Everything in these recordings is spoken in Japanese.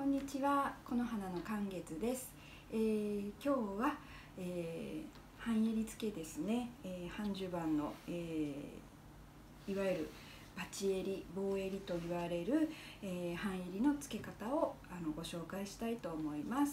んにちは、この花の寒月です。今日は、半襟付けですね、半襦袢の、いわゆるバチ襟、棒襟と言われる、半襟の付け方をご紹介したいと思います。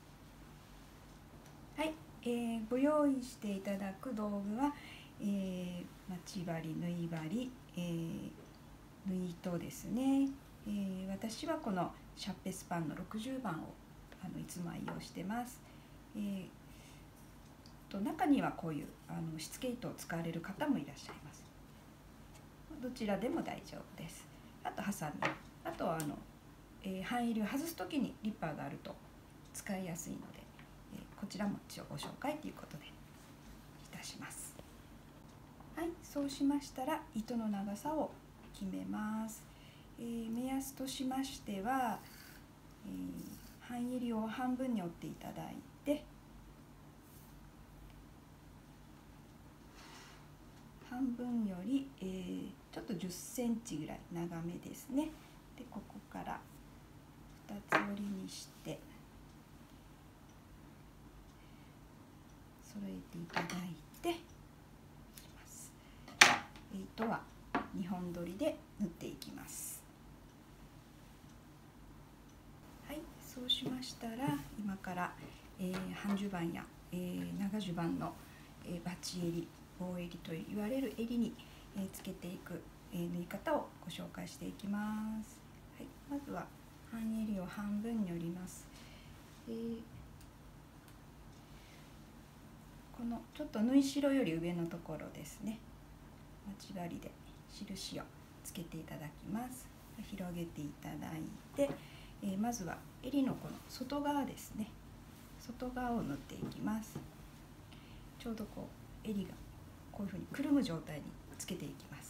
はい、ご用意していただく道具は、待ち針、縫い針、縫い糸ですね。私はこのシャッペスパンの60番をいつも愛用してます。中にはこういうしつけ糸を使われる方もいらっしゃいます。どちらでも大丈夫です。あとハサミ、あとは半襟を外す時にリッパーがあると使いやすいので、こちらも一応ご紹介ということでいたします。はい、そうしましたら糸の長さを決めます。目安としましては、半襟を半分に折っていただいて、半分より、ちょっと10センチぐらい長めですね。でここから2つ折りにして揃えていただいて、糸は2本取りで縫っていきます。はい、そうしましたら今から、半襦袢や、長襦袢の、バチ襟、棒襟と言われる襟に、つけていく、縫い方をご紹介していきます。はい、まずは半襟を半分に折ります。このちょっと縫い代より上のところですね、待ち針で印をつけていただきます。広げていただいて、まずは襟のこの外側ですね、外側を縫っていきます。ちょうどこう襟がこういうふうにくるむ状態につけていきます。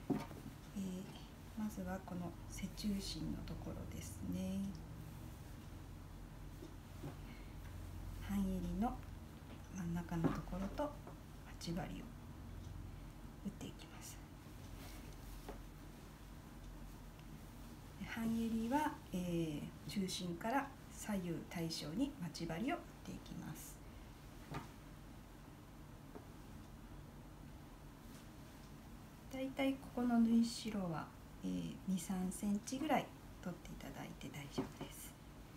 まずはこの背中心のところですね、半襟の真ん中のところと待ち針を打っていきます。半襟は、中心から左右対称に待ち針を打っていきます。だいたいここの縫い代は、2、3センチぐらい取っていただいて大丈夫です。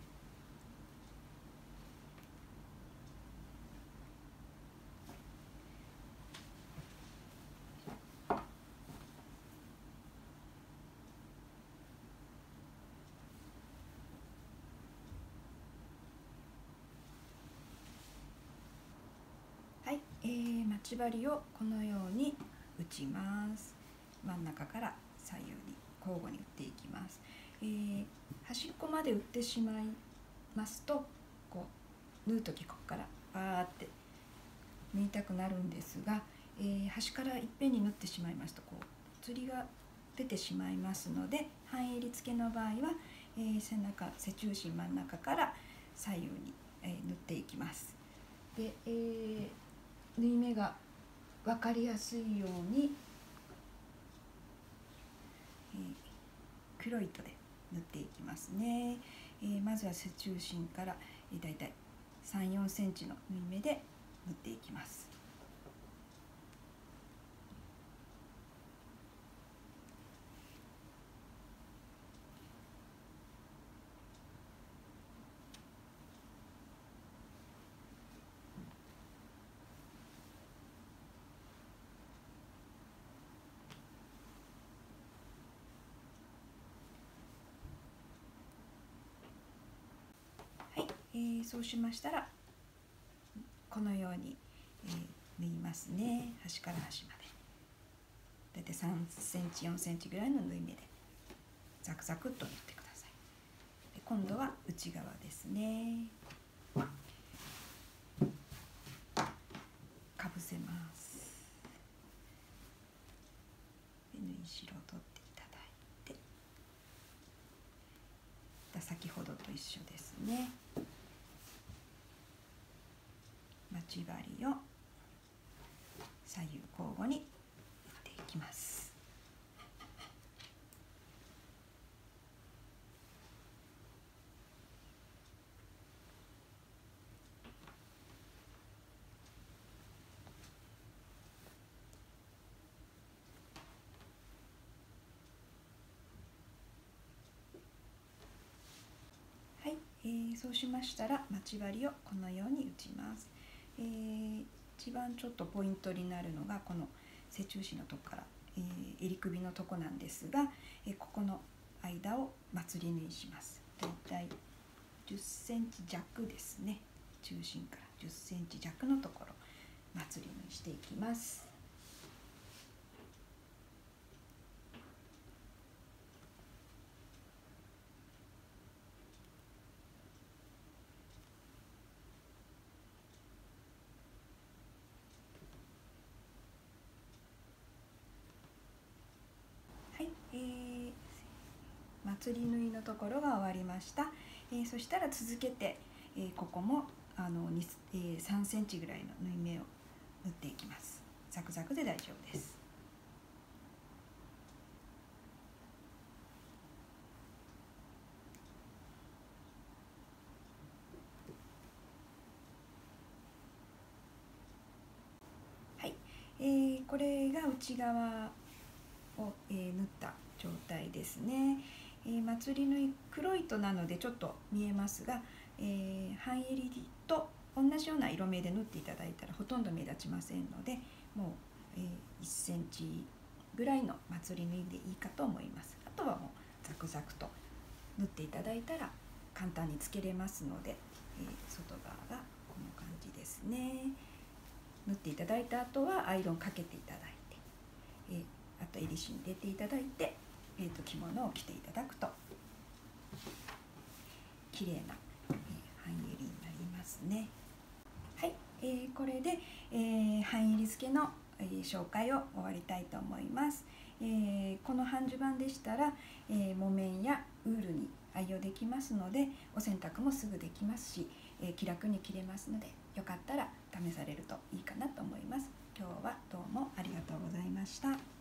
はい、待ち針をこのように打ちます。真ん中から左右に交互に打っていきます。端っこまで打ってしまいますと、こう縫う時ここからバーって縫いたくなるんですが、端からいっぺんに縫ってしまいますとこうつりが出てしまいますので、半襟付けの場合は、背中心真ん中から左右に、縫っていきます。で、縫い目が分かりやすいように、黒い糸で縫っていきますね。まずは背中心から、だいたい3、4センチの縫い目で縫っていきます。そうしましたらこのように、縫いますね。端から端までだいたい3センチ4センチぐらいの縫い目でザクザクっと縫ってください。で今度は内側ですね。かぶせます。で縫い代を取っていただいて、先ほどと一緒ですね。待ち針を左右交互に打っていきます。 そうしましたら待ち針をこのように打ちます。一番ちょっとポイントになるのがこの背中心のとこから、襟首のとこなんですが、ここの間をまつり縫いします。だいたい10センチ弱ですね。中心から10センチ弱のところまつり縫いしていきます。はい、まつり縫いのところが終わりました。そしたら続けて、ここも3センチぐらいの縫い目を縫っていきます。ザクザクで大丈夫です。はい、これが内側を、縫った状態ですね。まつり縫い黒い糸なのでちょっと見えますが、半襟と同じような色目で縫っていただいたらほとんど目立ちませんので、もう、1センチぐらいのまつり縫いでいいかと思います。あとはもうザクザクと縫っていただいたら簡単につけれますので、外側がこの感じですね。縫っていただいた後はアイロンかけていただいて、あと襟芯入れていただいて、着物を着ていただくと綺麗な、半襟になりますね。はい、これで、半襟付けの、紹介を終わりたいと思います。この半襦袢でしたら、木綿やウールに愛用できますのでお洗濯もすぐできますし、気楽に着れますのでよかったら試されるといいかなと思います。今日はどうもありがとうございました。